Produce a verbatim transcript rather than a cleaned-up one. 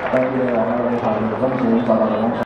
但是我们没考虑，当时找到了工作。